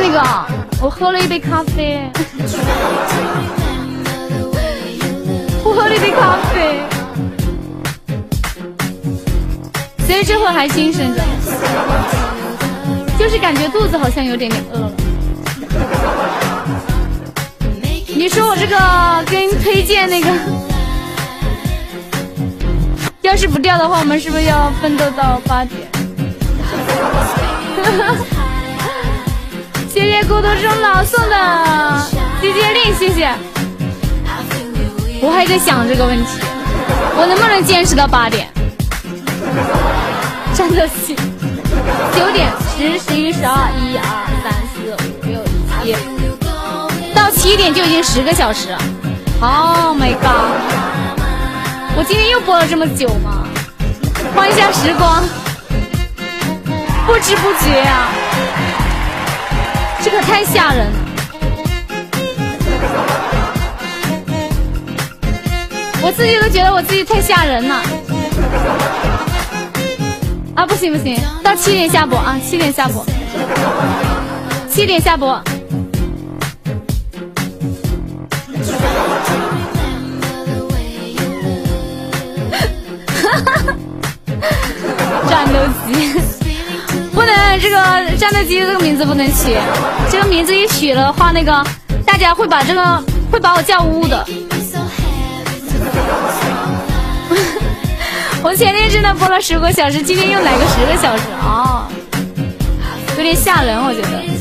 那个，我喝了一杯咖啡，我喝了一杯咖啡，所以这会还精神着，就是感觉肚子好像有点饿了。你说我这个跟推荐那个，要是不掉的话，我们是不是要奋斗到8点？谢谢孤独终老送的姐姐令，谢谢。我还在想这个问题，我能不能坚持到8点？战斗期9点、10、11、12、1、2、3、4、5、6、7，到7点就已经10个小时。Oh my god！ 我今天又播了这么久吗？欢一下时光，不知不觉啊，这可太吓人了。我自己都觉得我自己太吓人了。啊，不行不行，到7点下播啊，7点下播，7点下播。战斗机不能，这个战斗机这个名字不能取，这个名字一取的话，那个大家会把我叫污的。我前天真的播了10个小时，今天又来个10个小时啊，有点吓人，我觉得。